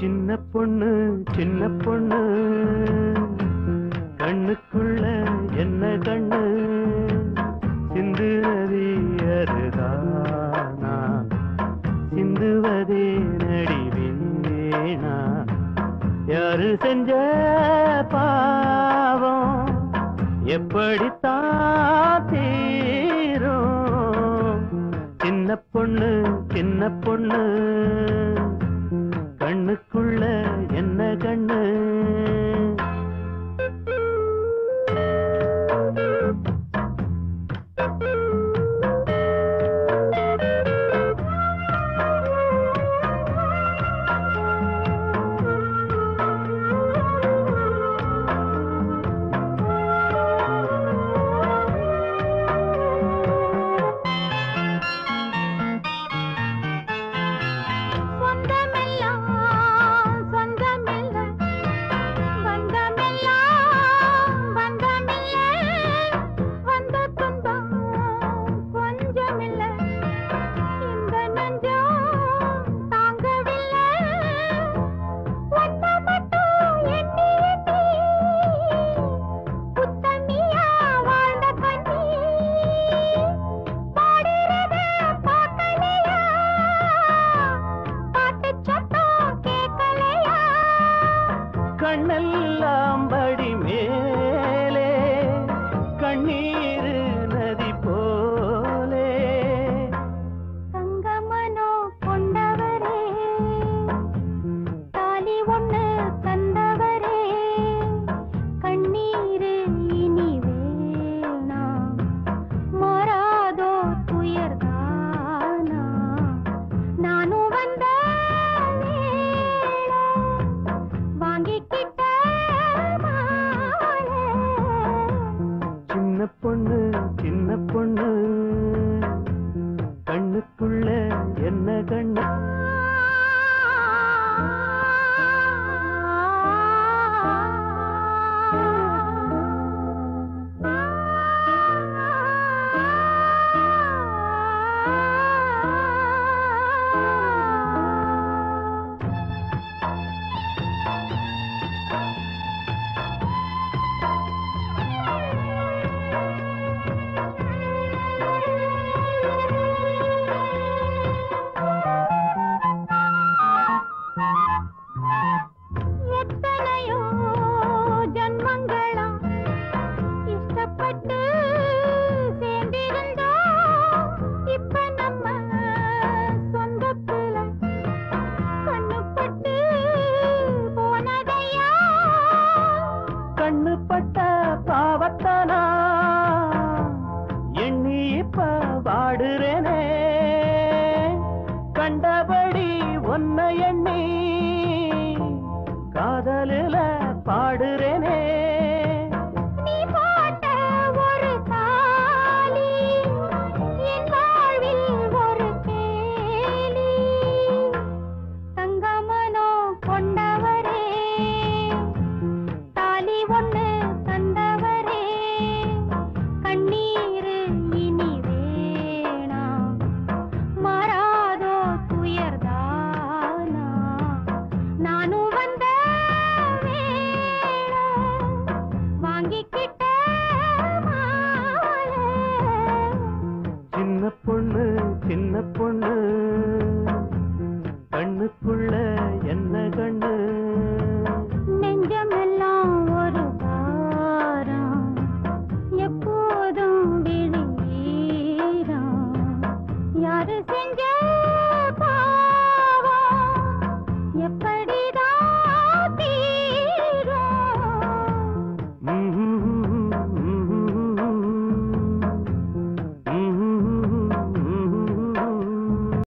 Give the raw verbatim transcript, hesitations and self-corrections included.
சின்ன பொண்ணு சின்ன பொண்ணு கண்ணுக்குள்ள என்ன கண்ணு சிந்துவதே அருதானா சிந்துவதே நடிவேனா யாரு செஞ்ச பாவம் எப்படித்தான் தீரும் சின்ன பொண்ணு சின்ன பொண்ணு கண்ணுக்குள்ள என்ன கண்ணு கண்ணெல்லாம் படி மேலே கண்ணீர் நதி போலே தங்கமனோ கொண்டவரே தாலி ஒண்ணு தந்தவரே கண்ணீர் இனி வேணா மாறாதோ துயர்தானா நானும் வந்த சின்ன பொண்ணு சின்ன பொண்ணு கண்ணுக்குள்ள என்ன கண்ணு கண்ணுப்பட்ட பாவத்தானா எண்ணி இப்ப வாடுறேனே கண்டபடி ஒன்ன எண்ணி காதலில பாடுறேனே நீ போட்ட ஒரு தாலி என் வாழ்வில் ஒரு கேலி தங்கமனோ கொண்டவரே தாலி ஒண்ணு தந்தவரே கண்ணீர் இனி வேணா மாறாதோ துயர்தானா நானும் வந்த வேளை வாங்கிக்கிட்ட மாலை சின்ன பொண்ணு சின்ன பொண்ணு கண்ணுக்குள்ள என்ன கண்ணு நெஞ்சமே